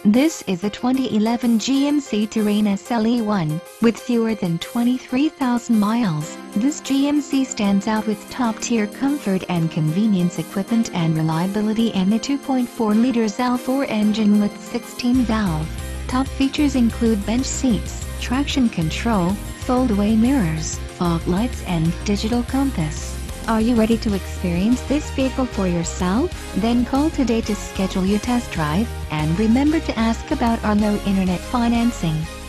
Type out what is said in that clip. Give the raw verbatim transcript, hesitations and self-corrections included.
This is a twenty eleven G M C Terrain S L E one, with fewer than twenty-three thousand miles. This G M C stands out with top-tier comfort and convenience equipment and reliability and a two point four liter L four engine with sixteen valve. Top features include bench seats, traction control, fold-away mirrors, fog lights and digital compass. Are you ready to experience this vehicle for yourself? Then call today to schedule your test drive, and remember to ask about our low internet financing.